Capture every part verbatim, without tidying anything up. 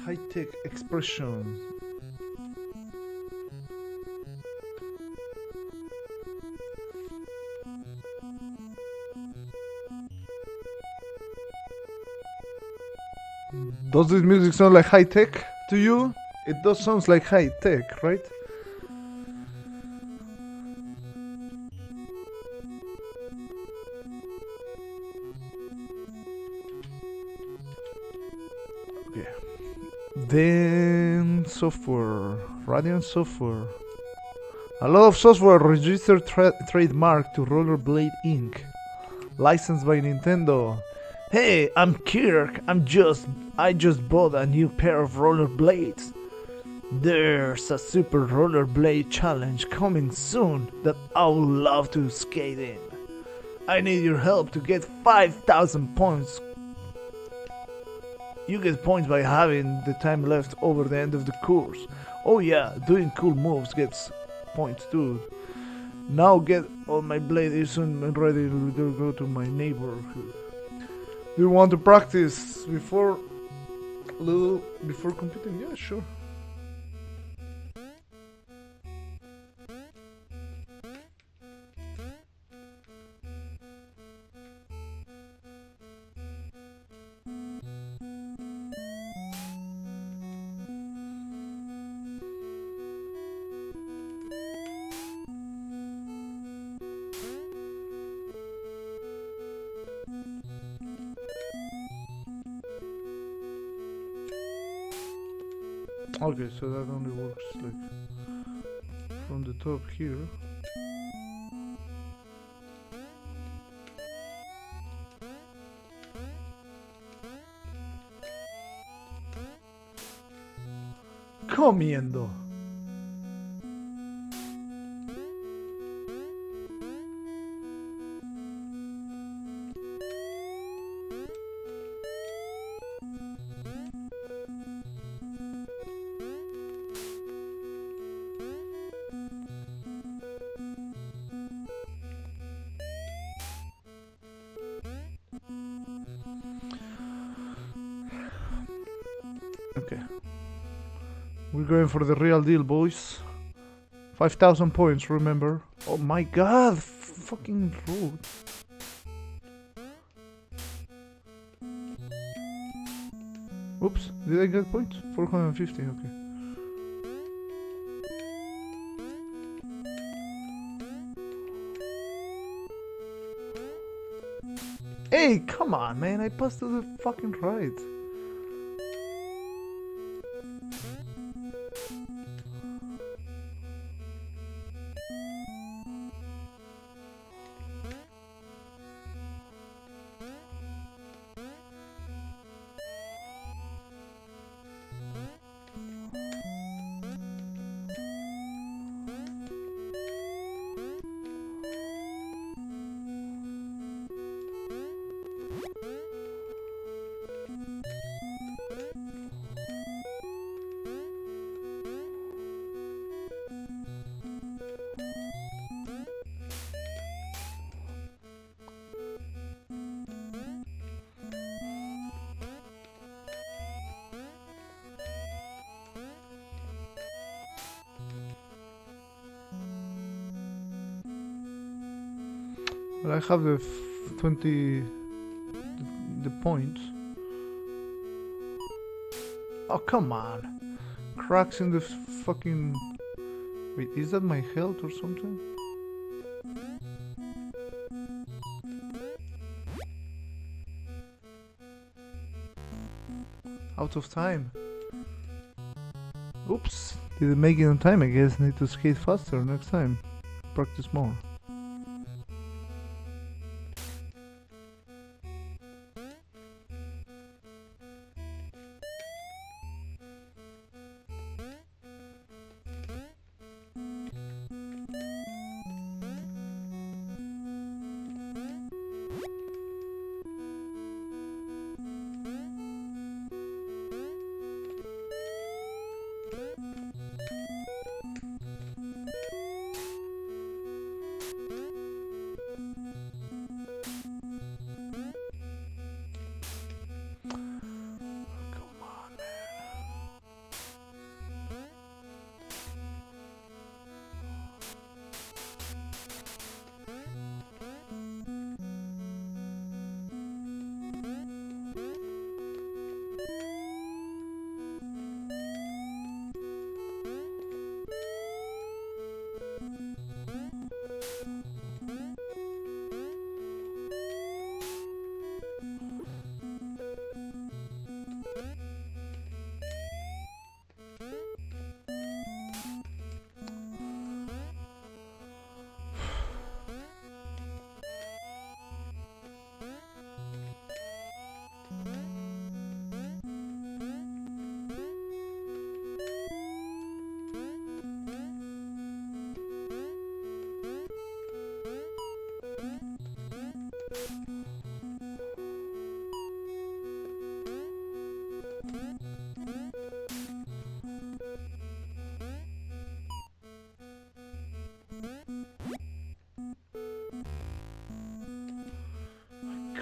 High-tech expression. Does this music sound like high-tech to you? It does sound like high-tech, right? Okay. Then software, Radiant software. A lot of software registered tra trademark to Rollerblade Incorporated. Licensed by Nintendo. Hey, I'm Kirk. I'm just I just bought a new pair of rollerblades. There's a super rollerblade challenge coming soon that I would love to skate in. I need your help to get five thousand points. You get points by having the time left over the end of the course. Oh yeah, doing cool moves gets points too. Now get on my blade isn't ready to go to my neighborhood. Do you want to practice before little before competing? Yeah, sure. Okay, so that only works like from the top here. Comiendo. Okay. We're going for the real deal, boys. five thousand points, remember? Oh my god, fucking road. Oops, did I get points? four hundred fifty, okay. Hey, come on, man, I passed to the fucking right. Well, I have the f twenty the, the points. Oh, come on. Cracks in the fucking... Wait, is that my health or something? Out of time. Oops. Didn't make it on time, I guess. Need to skate faster next time. Practice more.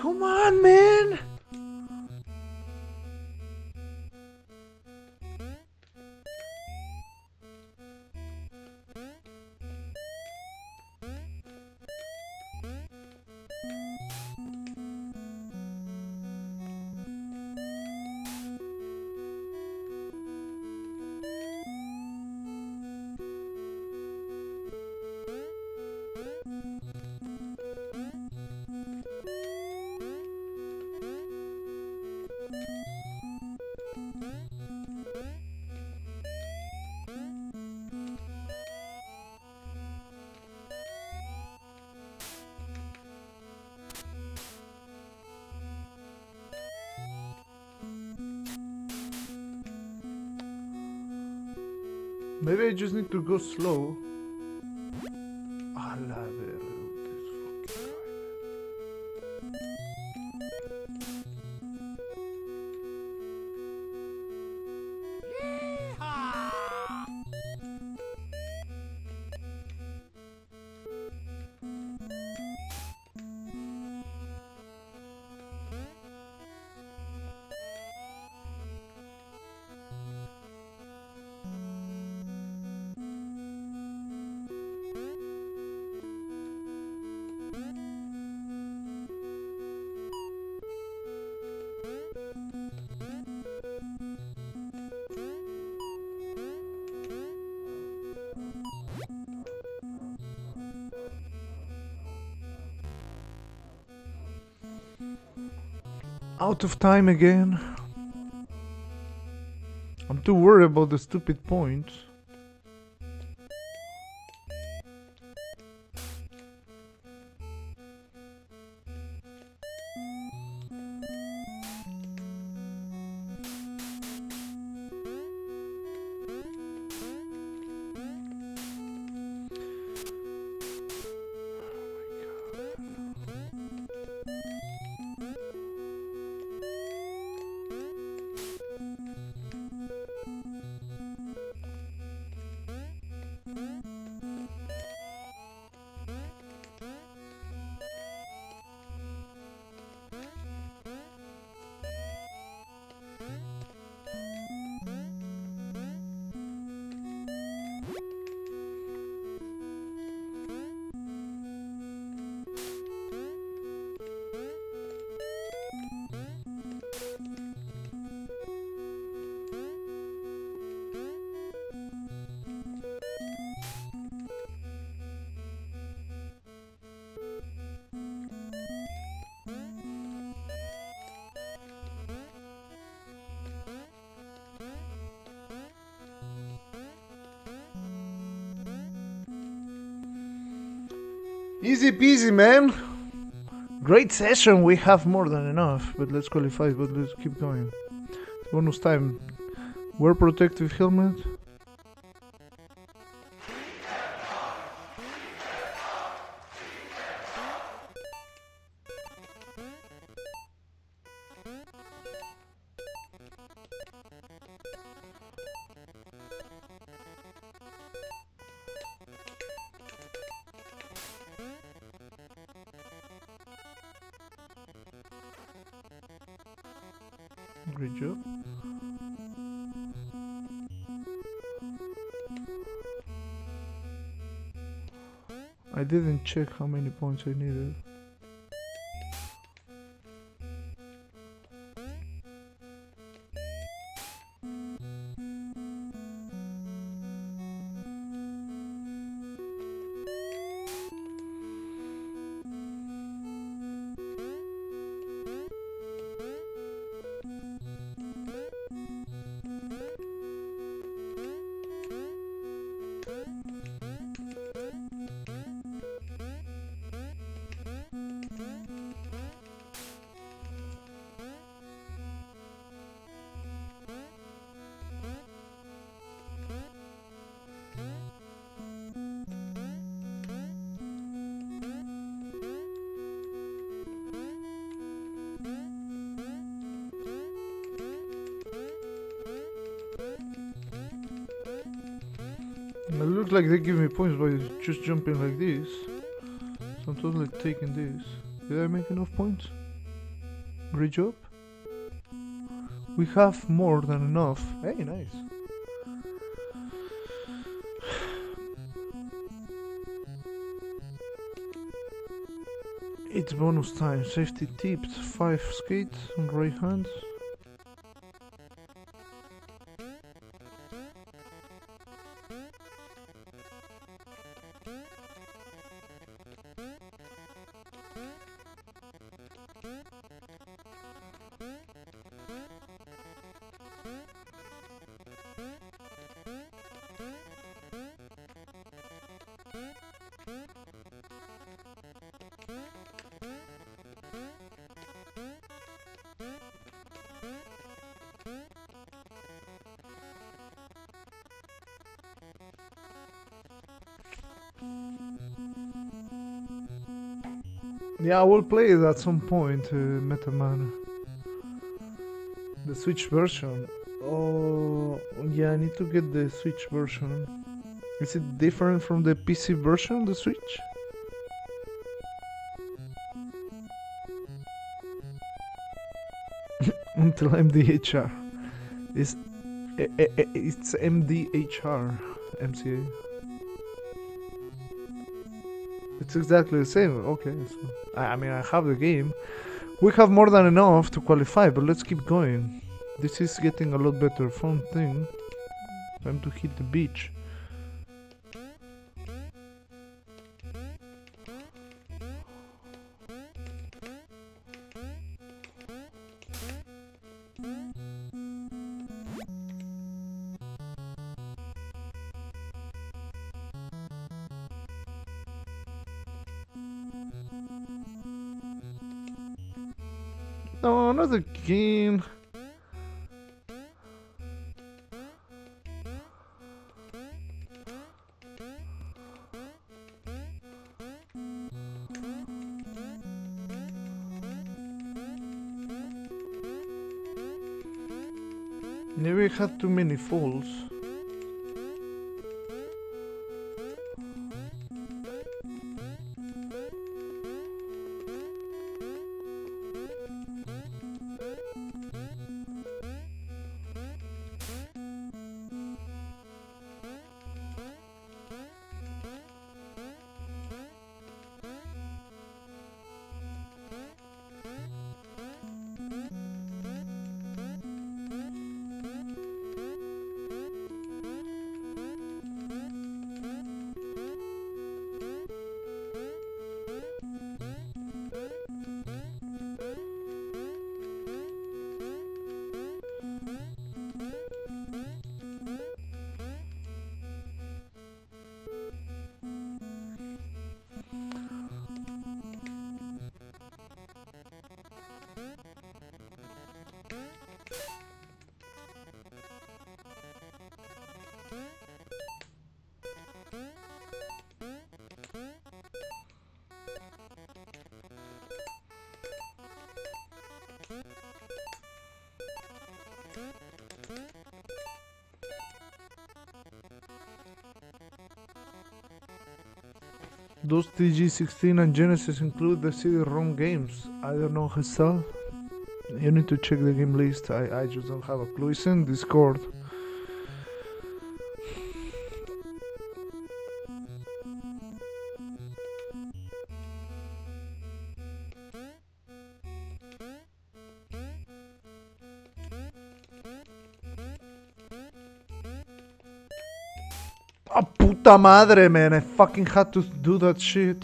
Come on, man! Maybe I just need to go slow. A la verga, this fucking out of time again. I'm too worried about the stupid points. Easy peasy, man. Great session. We have more than enough, but let's qualify. But let's keep going. Bonus time. Wear protective helmet. Great job. I didn't check how many points I needed. It looks like they give me points by just jumping like this. So I'm totally taking this. Did I make enough points? Great job. We have more than enough. Hey, nice. It's bonus time. Safety tips. Five skates on right hand. Yeah, I will play it at some point, uh, Memememe. The Switch version. Oh, yeah, I need to get the Switch version. Is it different from the P C version, the Switch? Until M D H R. It's, eh, eh, eh, it's M D H R. M C A. It's exactly the same. Okay, so I, I mean, I have the game. We have more than enough to qualify, but let's keep going. This is getting a lot better. Fun thing. Time to hit the beach. No, not again. Maybe I had too many falls. Those T G sixteen and Genesis include the C D-ROM games. I don't know herself. You need to check the game list. I, I just don't have a clue. It's in Discord. Ah, puta madre, man. I fucking had to do that shit.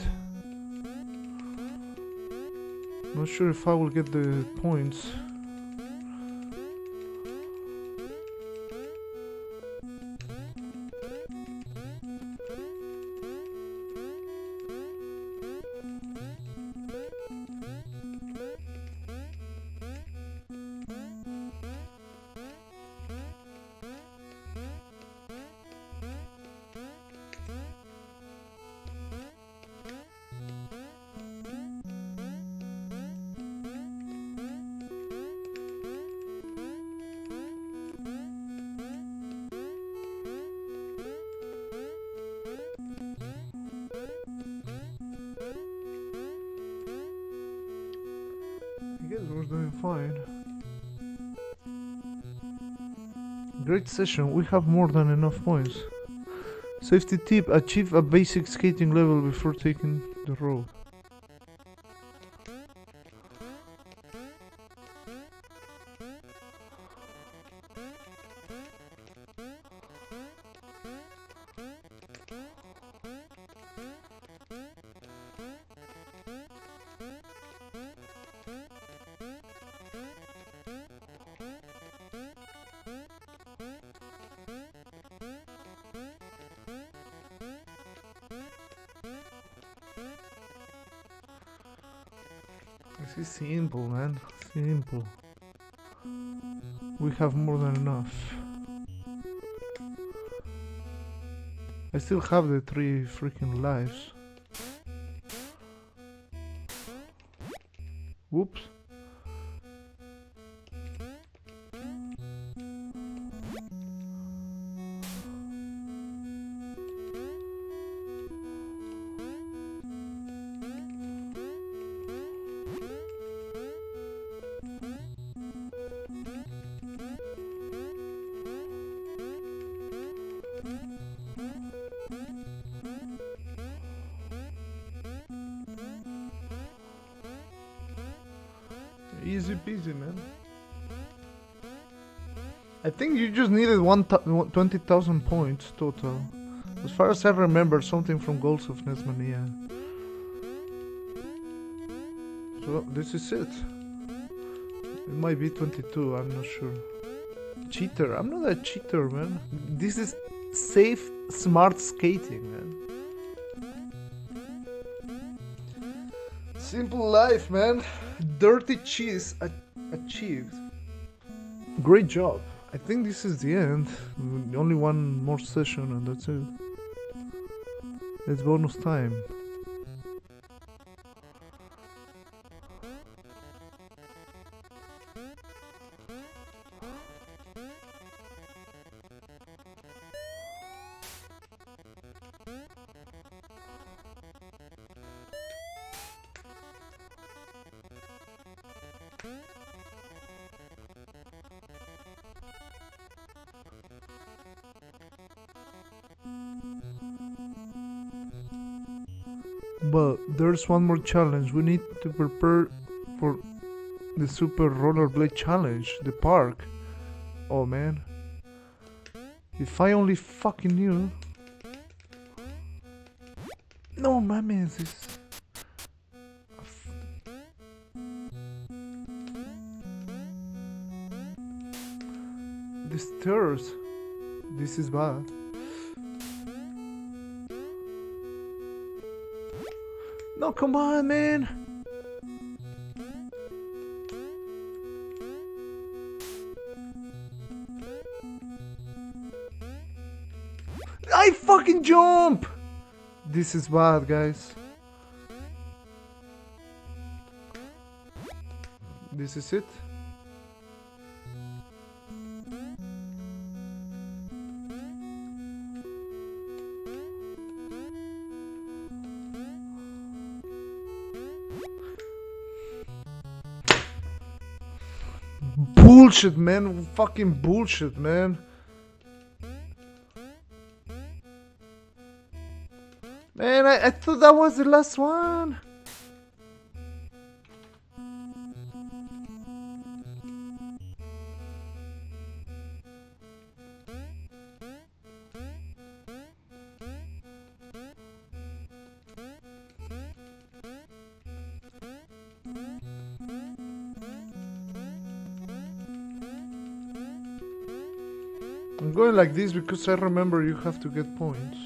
Not sure if I will get the points. we're doing fine. Great session, we have more than enough points. Safety tip, achieve a basic skating level before taking the road. This is simple, man. Simple. We have more than enough. I still have the three freaking lives. Whoops. Easy peasy, man. I think you just needed one twenty thousand points total. As far as I remember, something from Goals of Nesmania. So this is it. It might be twenty-two, I'm not sure. Cheater, I'm not a cheater, man. This is safe, smart skating, man. Simple life, man. Dirty cheese achieved. Great job. I think this is the end. Only one more session and that's it. It's bonus time. But there's one more challenge. We need to prepare for the Super Rollerblade Challenge, the park. Oh man. If I only fucking knew. No, mames, this. The stairs. This is bad. No, come on, man. I fucking jump. This is bad, guys. This is it. Bullshit, man. Fucking bullshit, man. Man, I, I thought that was the last one. I'm going like this because I remember you have to get points.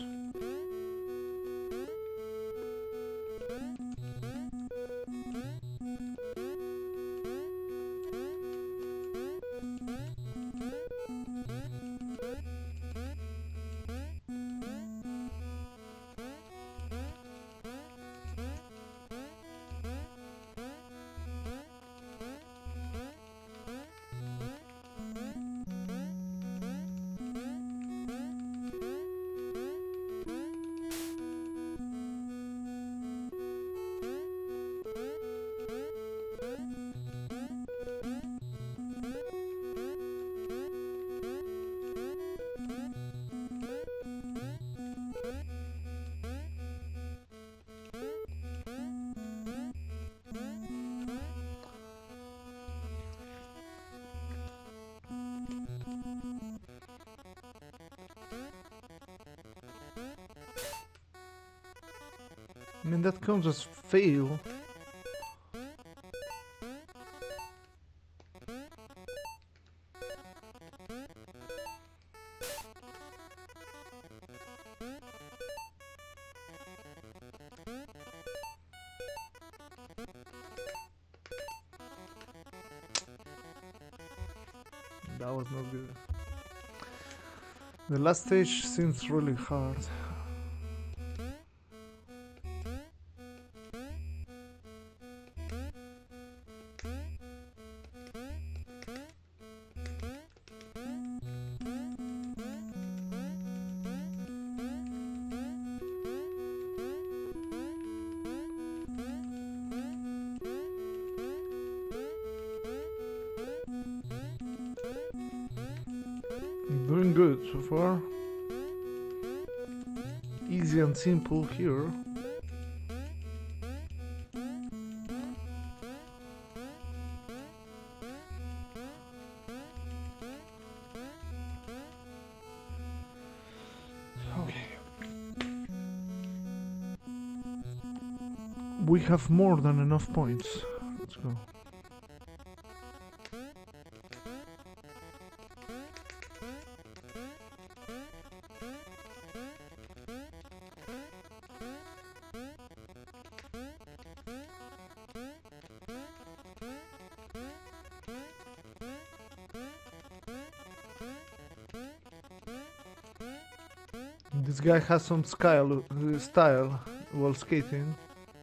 I mean, that counts as fail. That was not good. The last stage seems really hard. Doing good so far. Easy and simple here. Okay. We have more than enough points. Let's go. This guy has some style, uh, style while skating.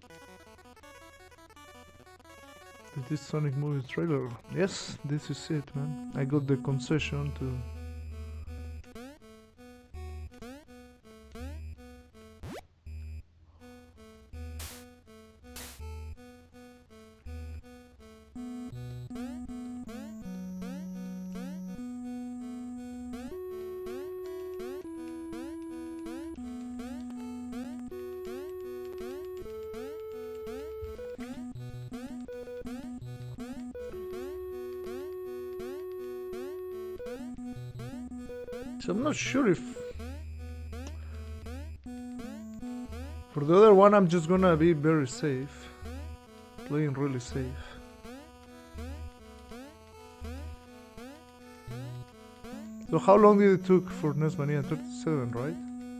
Is this Sonic movie trailer? Yes, this is it, man. I got the concession to... So I'm not sure if... For the other one I'm just gonna be very safe. Playing really safe. So how long did it took for NES Mania? thirty-seven, right?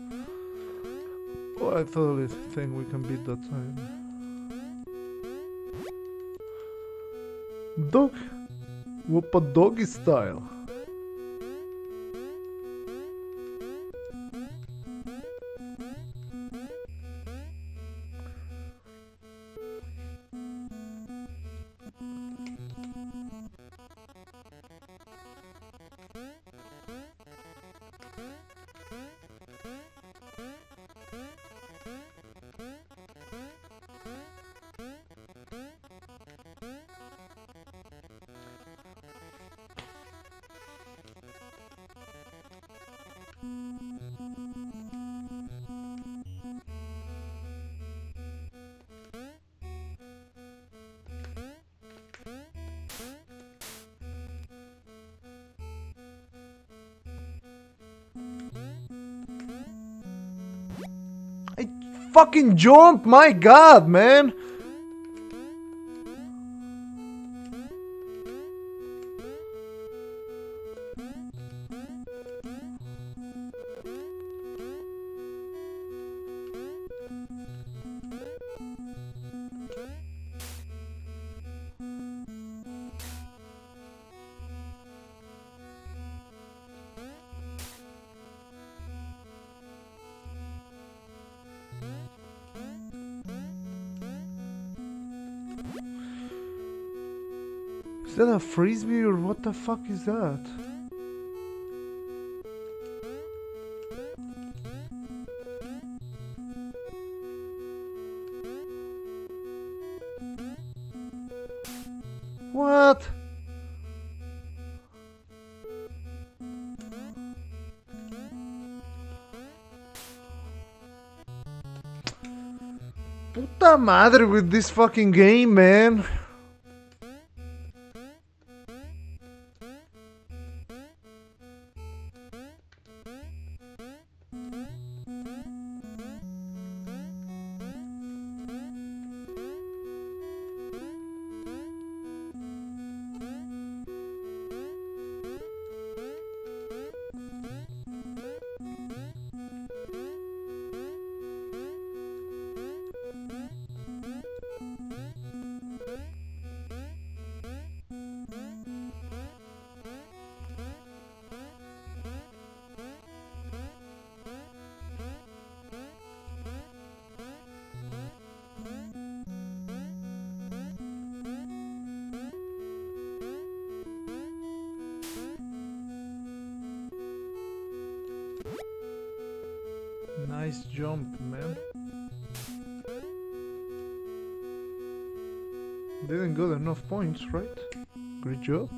Oh, I totally think we can beat that time. Dog? Whoopa doggy style. Fucking jump, my god, man. Is that a frisbee or what the fuck is that? What? Puta madre with this fucking game, man. Nice jump, man. Didn't got enough points, right? Great job.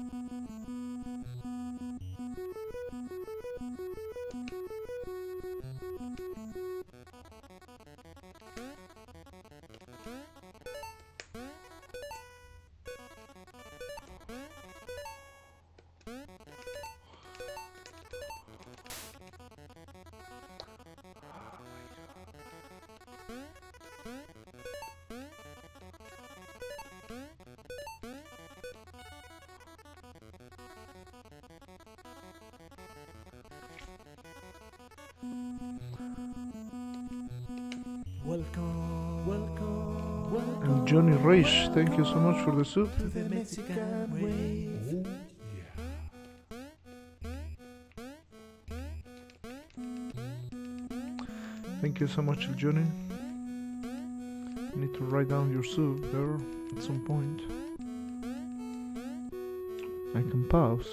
Welcome, welcome, welcome. And Johnny Raish, thank you so much for the soup. To the Mexican way. Thank you so much, Johnny. I need to write down your soup there at some point. I can pause.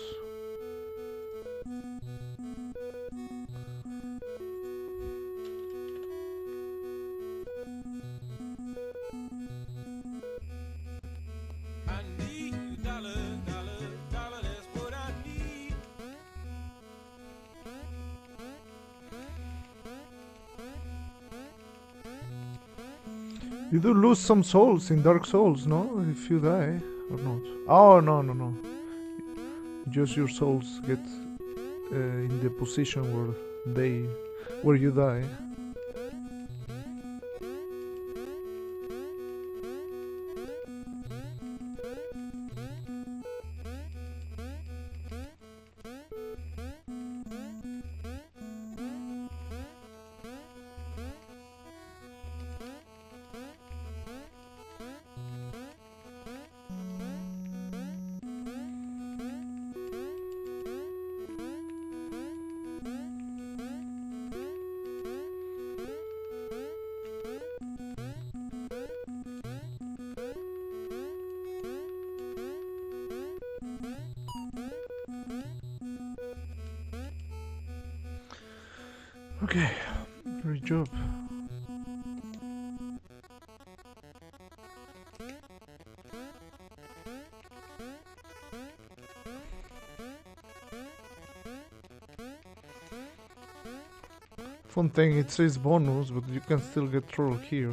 You do lose some souls in Dark Souls, no? If you die, or not? Oh, no, no, no. Just your souls get uh, in the position where they, where you die. Okay, great job. Fun thing, it says bonus, but you can still get troll here.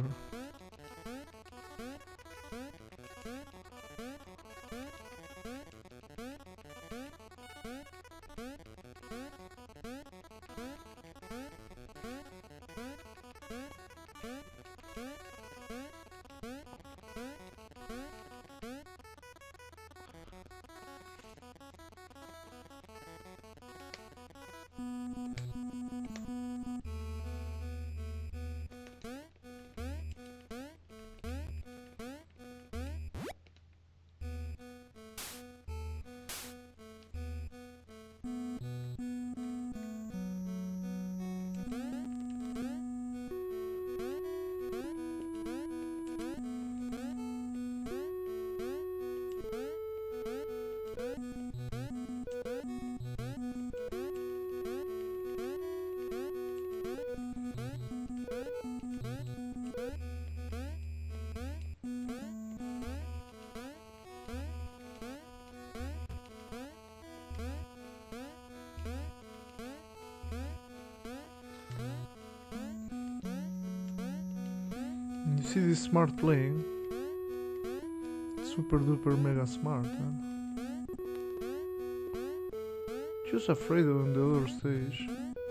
You see this smart playing? Super duper mega smart, man. Just afraid on the other stage.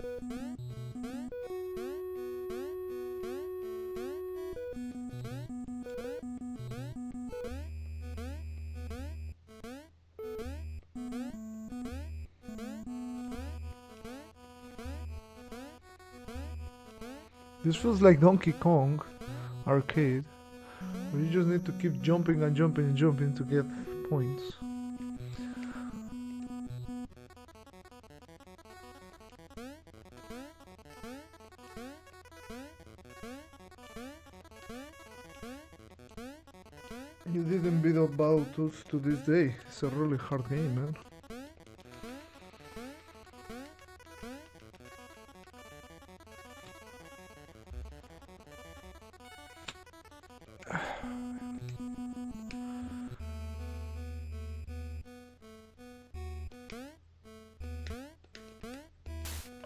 This feels like Donkey Kong arcade, where you just need to keep jumping and jumping and jumping to get points. You didn't beat up Battletoads to this day. It's a really hard game, man.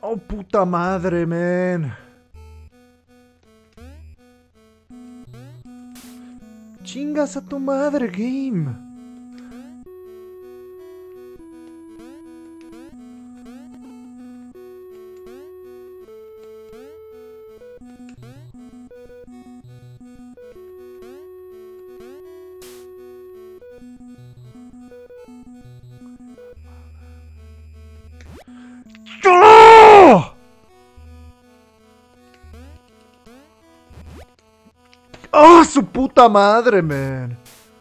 Oh, puta madre, man. Chingas a tu madre, game. ¡Oh! ¡Oh, su puta madre, man!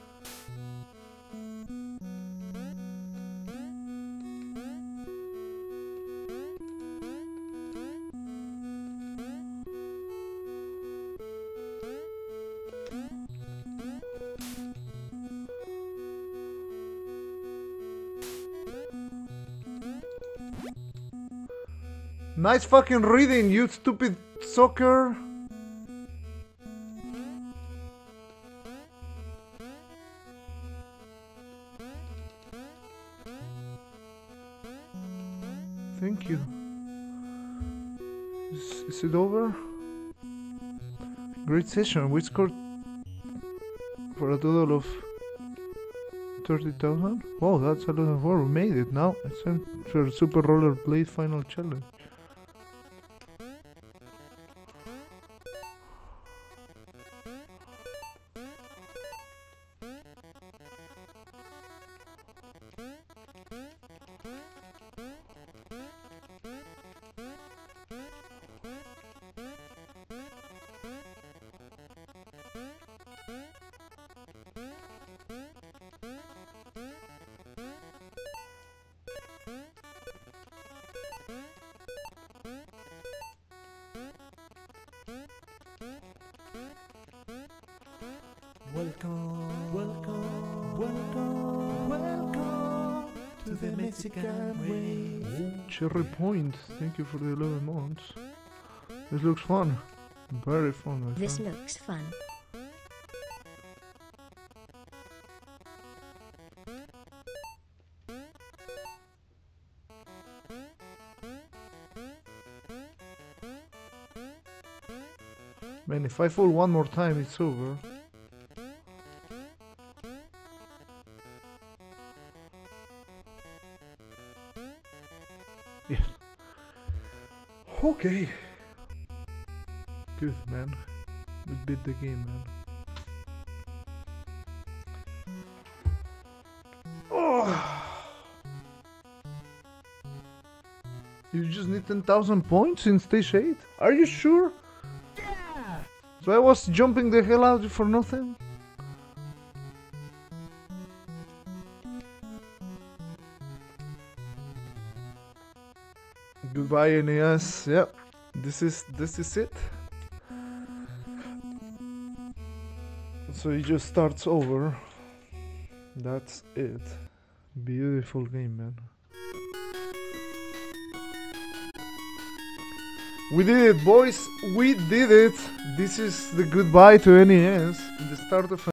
Nice fucking reading, you stupid soccer. Thank you. Is, is it over? Great session. We scored for a total of thirty thousand. Wow, that's a lot of work. We made it now. It's time for Super Rollerblade Final Challenge. Welcome, welcome, welcome, welcome to the Mexican way. Cherry Point, thank you for the eleven months. This looks fun. Very fun, my This friend. looks fun. Man, if I fall one more time, it's over. Yeah. Okay. Good, man. We beat the game, man. Oh. You just need ten thousand points in stage eight? Are you sure? Yeah! So I was jumping the hell out for nothing? Goodbye N E S. Yep. This is this is it. So it just starts over. That's it. Beautiful game, man. We did it, boys. We did it. This is the goodbye to N E S. The start of